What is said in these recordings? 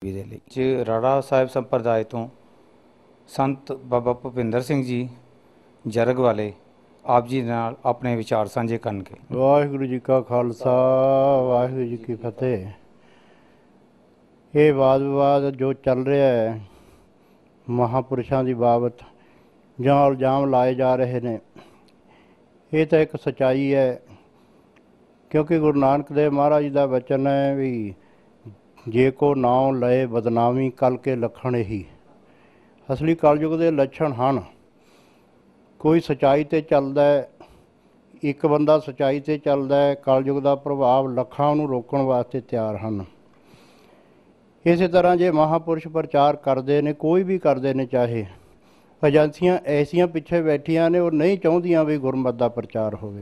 ਪੰਜਾਬੀ ਦੇ ਲਈ। ਚ ਰਾੜਾ ਸਾਹਿਬ ਸੰਪਰਦਾਇ ਤੋਂ ਸੰਤ ਬਾਬਾ ਭੁਪਿੰਦਰ ਸਿੰਘ ਜੀ ਜਰਗ ਵਾਲੇ ਆਪ ਜੀ ਨਾਲ ਆਪਣੇ ਵਿਚਾਰ ਸਾਂਝੇ ਕਰਨਗੇ। ਵਾਹਿਗੁਰੂ ਜੀ ਕਾ ਖਾਲਸਾ, ਵਾਹਿਗੁਰੂ ਜੀ ਕੀ ਫਤਿਹ। ਇਹ ਵਾਦ ਵਿਵਾਦ ਜੋ ਚੱਲ ਰਿਹਾ ਹੈ ਮਹਾਂਪੁਰਸ਼ਾਂ ਦੀ ਬਾਬਤ ਜਾਂ ਇਲਜ਼ਾਮ ਲਾਏ ਜਾ ਰਹੇ ਨੇ, ਇਹ ਤਾਂ ਇੱਕ ਸੱਚਾਈ ਹੈ। ਕਿਉਂਕਿ ਗੁਰੂ ਨਾਨਕ ਦੇਵ ਮਹਾਰਾਜ ਜੀ ਦਾ ਵਚਨ ਹੈ ਵੀ ਜੇ ਕੋ ਨਾਉ ਲਏ ਬਦਨਾਮੀ ਕਲ ਕੇ ਲੱਖਣ ਇਹੀ। ਅਸਲੀ ਕਲਯੁਗ ਦੇ ਲੱਛਣ ਹਨ। ਕੋਈ ਸੱਚਾਈ 'ਤੇ ਚੱਲਦਾ ਹੈ, ਇੱਕ ਬੰਦਾ ਸੱਚਾਈ 'ਤੇ ਚੱਲਦਾ ਹੈ, ਕਲਯੁਗ ਦਾ ਪ੍ਰਭਾਵ ਲੱਖਾਂ ਨੂੰ ਰੋਕਣ ਵਾਸਤੇ ਤਿਆਰ ਹਨ। ਇਸੇ ਤਰ੍ਹਾਂ ਜੇ ਮਹਾਂਪੁਰਸ਼ ਪ੍ਰਚਾਰ ਕਰਦੇ ਨੇ, ਕੋਈ ਵੀ ਕਰਦੇ ਨੇ, ਚਾਹੇ ਏਜੰਸੀਆਂ ਐਸੀਆਂ ਪਿੱਛੇ ਬੈਠੀਆਂ ਨੇ ਉਹ ਨਹੀਂ ਚਾਹੁੰਦੀਆਂ ਵੀ ਗੁਰਮਤ ਦਾ ਪ੍ਰਚਾਰ ਹੋਵੇ।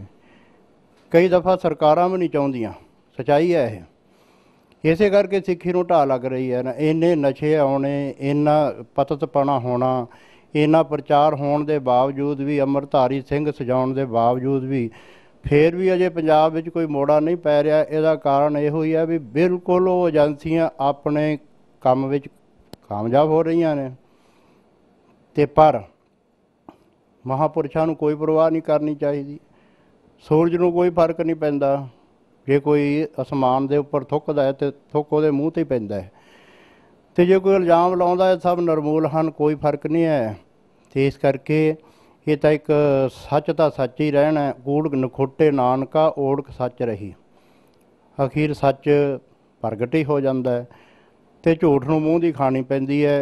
ਕਈ ਦਫਾ ਸਰਕਾਰਾਂ ਵੀ ਨਹੀਂ ਚਾਹੁੰਦੀਆਂ। ਸੱਚਾਈ ਹੈ ਇਹ। ਇਸੇ ਕਰਕੇ ਸਿੱਖੀ ਨੂੰ ਢਾਹ ਲੱਗ ਰਹੀ ਹੈ ਨਾ। ਇੰਨੇ ਨਸ਼ੇ ਆਉਣੇ, ਇੰਨਾ ਪਤਤਪਣਾ ਹੋਣਾ, ਇੰਨਾ ਪ੍ਰਚਾਰ ਹੋਣ ਦੇ ਬਾਵਜੂਦ ਵੀ, ਅੰਮ੍ਰਿਤਧਾਰੀ ਸਿੰਘ ਸਜਾਉਣ ਦੇ ਬਾਵਜੂਦ ਵੀ ਫਿਰ ਵੀ ਅਜੇ ਪੰਜਾਬ ਵਿੱਚ ਕੋਈ ਮੋੜਾ ਨਹੀਂ ਪੈ ਰਿਹਾ। ਇਹਦਾ ਕਾਰਨ ਇਹੋ ਹੀ ਹੈ ਵੀ ਬਿਲਕੁਲ ਉਹ ਏਜੰਸੀਆਂ ਆਪਣੇ ਕੰਮ ਵਿੱਚ ਕਾਮਯਾਬ ਹੋ ਰਹੀਆਂ ਨੇ ਅਤੇ ਪਰ ਮਹਾਂਪੁਰਸ਼ਾਂ ਨੂੰ ਕੋਈ ਪਰਵਾਹ ਨਹੀਂ ਕਰਨੀ ਚਾਹੀਦੀ। ਸੂਰਜ ਨੂੰ ਕੋਈ ਫਰਕ ਨਹੀਂ ਪੈਂਦਾ। ਜੇ ਕੋਈ ਅਸਮਾਨ ਦੇ ਉੱਪਰ ਥੁੱਕਦਾ ਹੈ ਅਤੇ ਥੁੱਕ ਉਹਦੇ ਮੂੰਹ 'ਤੇ ਹੀ ਪੈਂਦਾ ਹੈ। ਅਤੇ ਜੇ ਕੋਈ ਇਲਜ਼ਾਮ ਲਾਉਂਦਾ ਹੈ ਸਭ ਨਿਰਮੂਲ ਹਨ, ਕੋਈ ਫਰਕ ਨਹੀਂ ਹੈ। ਅਤੇ ਇਸ ਕਰਕੇ ਇਹ ਤਾਂ ਇੱਕ ਸੱਚ ਤਾਂ ਸੱਚ ਹੀ ਰਹਿਣਾ। ਕੂੜ ਨਖੋਟੇ ਨਾਨਕਾ ਓੜਕ ਸੱਚ ਰਹੀ। ਅਖੀਰ ਸੱਚ ਪ੍ਰਗਟ ਹੀ ਹੋ ਜਾਂਦਾ ਹੈ ਅਤੇ ਝੂਠ ਨੂੰ ਮੂੰਹ ਦੀ ਖਾਣੀ ਪੈਂਦੀ ਹੈ।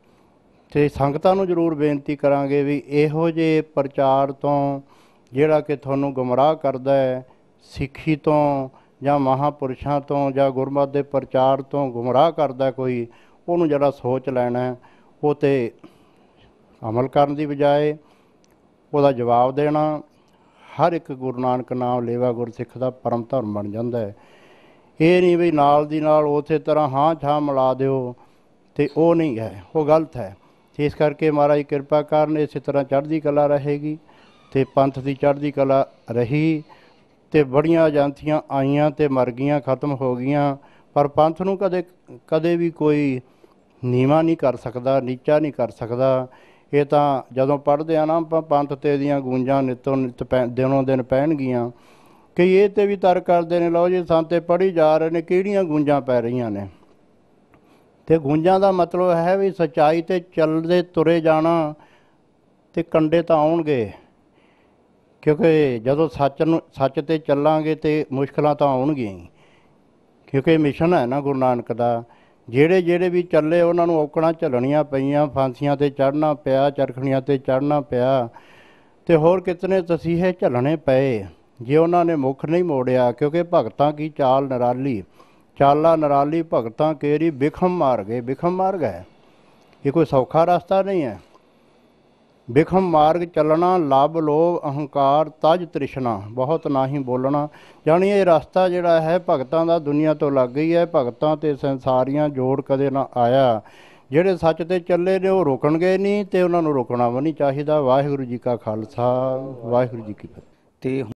ਅਤੇ ਸੰਗਤਾਂ ਨੂੰ ਜ਼ਰੂਰ ਬੇਨਤੀ ਕਰਾਂਗੇ ਵੀ ਇਹੋ ਜਿਹੇ ਪ੍ਰਚਾਰ ਤੋਂ ਜਿਹੜਾ ਕਿ ਤੁਹਾਨੂੰ ਗੁੰਮਰਾਹ ਕਰਦਾ ਹੈ, ਸਿੱਖੀ ਤੋਂ ਜਾਂ ਮਹਾਂਪੁਰਸ਼ਾਂ ਤੋਂ ਜਾਂ ਗੁਰਮਤਿ ਦੇ ਪ੍ਰਚਾਰ ਤੋਂ ਗੁੰਮਰਾਹ ਕਰਦਾ ਕੋਈ, ਉਹਨੂੰ ਜਿਹੜਾ ਸੋਚ ਲੈਣਾ ਉਹ 'ਤੇ ਅਮਲ ਕਰਨ ਦੀ ਬਜਾਏ ਉਹਦਾ ਜਵਾਬ ਦੇਣਾ। ਹਰ ਇੱਕ ਗੁਰੂ ਨਾਨਕ ਨਾਮ ਲੇਵਾ ਗੁਰਸਿੱਖ ਦਾ ਪਰਮ ਧਰਮ ਬਣ ਜਾਂਦਾ ਹੈ। ਇਹ ਨਹੀਂ ਵੀ ਨਾਲ ਦੀ ਨਾਲ ਉਸੇ ਤਰ੍ਹਾਂ ਹਾਂ ਛਾਂ ਮਿਲਾ ਦਿਓ, ਅਤੇ ਉਹ ਨਹੀਂ ਹੈ, ਉਹ ਗਲਤ ਹੈ। ਇਸ ਕਰਕੇ ਮਹਾਰਾਜ ਕਿਰਪਾ ਕਰਨ ਇਸੇ ਤਰ੍ਹਾਂ ਚੜ੍ਹਦੀ ਕਲਾ ਰਹੇਗੀ ਅਤੇ ਪੰਥ ਦੀ ਚੜ੍ਹਦੀ ਕਲਾ ਰਹੀ। ਅਤੇ ਬੜੀਆਂ ਏਜੰਸੀਆਂ ਆਈਆਂ ਅਤੇ ਮਰ ਗਈਆਂ, ਖਤਮ ਹੋ ਗਈਆਂ, ਪਰ ਪੰਥ ਨੂੰ ਕਦੇ ਵੀ ਕੋਈ ਨੀਵਾਂ ਨਹੀਂ ਕਰ ਸਕਦਾ, ਨੀਚਾ ਨਹੀਂ ਕਰ ਸਕਦਾ। ਇਹ ਤਾਂ ਜਦੋਂ ਪੜ੍ਹਦੇ ਆ ਨਾ ਆਪਾਂ ਪੰਥ 'ਤੇ ਦੀਆਂ ਗੂੰਜਾਂ ਨਿੱਤੋਂ ਨਿੱਤ ਦਿਨੋਂ ਦਿਨ ਪੈਣਗੀਆਂ। ਕਈ ਇਹ 'ਤੇ ਵੀ ਤਰਕ ਕਰਦੇ ਨੇ, ਲਓ ਜੀ ਸੰਤੇ ਪੜ੍ਹੀ ਜਾ ਰਹੇ ਨੇ, ਕਿਹੜੀਆਂ ਗੂੰਜਾਂ ਪੈ ਰਹੀਆਂ ਨੇ। ਅਤੇ ਗੂੰਜਾਂ ਦਾ ਮਤਲਬ ਹੈ ਵੀ ਸੱਚਾਈ 'ਤੇ ਚੱਲਦੇ ਤੁਰੇ ਜਾਣਾ ਅਤੇ ਕੰਡੇ ਤਾਂ ਆਉਣਗੇ। ਕਿਉਂਕਿ ਜਦੋਂ ਸੱਚ 'ਤੇ ਚੱਲਾਂਗੇ ਤਾਂ ਮੁਸ਼ਕਲਾਂ ਤਾਂ ਆਉਣਗੀਆਂ ਹੀ। ਕਿਉਂਕਿ ਮਿਸ਼ਨ ਹੈ ਨਾ ਗੁਰੂ ਨਾਨਕ ਦਾ। ਜਿਹੜੇ ਵੀ ਚੱਲੇ ਉਹਨਾਂ ਨੂੰ ਔਕੜਾਂ ਝੱਲਣੀਆਂ ਪਈਆਂ, ਫਾਂਸੀਆਂ 'ਤੇ ਚੜ੍ਹਨਾ ਪਿਆ, ਚਰਖੜੀਆਂ 'ਤੇ ਚੜ੍ਹਨਾ ਪਿਆ, ਅਤੇ ਹੋਰ ਕਿਤਨੇ ਤਸੀਹੇ ਝੱਲਣੇ ਪਏ ਜੇ ਉਹਨਾਂ ਨੇ ਮੁੱਖ ਨਹੀਂ ਮੋੜਿਆ। ਕਿਉਂਕਿ ਭਗਤਾਂ ਕੀ ਚਾਲ ਨਿਰਾਲੀ, ਚਾਲਾ ਨਿਰਾਲੀ ਭਗਤਾਂ ਕੇਰੀ ਬਿਖਮ ਮਾਰਗ। ਬਿਖਮ ਮਾਰਗ ਹੈ, ਇਹ ਕੋਈ ਸੌਖਾ ਰਸਤਾ ਨਹੀਂ ਹੈ। ਬਿਖਮ ਮਾਰਗ ਚੱਲਣਾ, ਲੱਭ ਲੋਭ ਅਹੰਕਾਰ ਤਜ ਤ੍ਰਿਸ਼ਨਾ, ਬਹੁਤ ਨਾ ਹੀ ਬੋਲਣਾ। ਜਾਣੀ ਇਹ ਰਸਤਾ ਜਿਹੜਾ ਹੈ ਭਗਤਾਂ ਦਾ ਦੁਨੀਆ ਤੋਂ ਲੱਗ ਗਈ ਹੈ। ਭਗਤਾਂ ਅਤੇ ਸੰਸਾਰੀਆਂ ਜੋੜ ਕਦੇ ਨਾ ਆਇਆ। ਜਿਹੜੇ ਸੱਚ 'ਤੇ ਚੱਲੇ ਨੇ ਉਹ ਰੁਕਣਗੇ ਨਹੀਂ ਅਤੇ ਉਹਨਾਂ ਨੂੰ ਰੁਕਣਾ ਵੀ ਨਹੀਂ ਚਾਹੀਦਾ। ਵਾਹਿਗੁਰੂ ਜੀ ਕਾ ਖਾਲਸਾ, ਵਾਹਿਗੁਰੂ ਜੀ ਕੀ ਫਤਿਹ। ਅਤੇ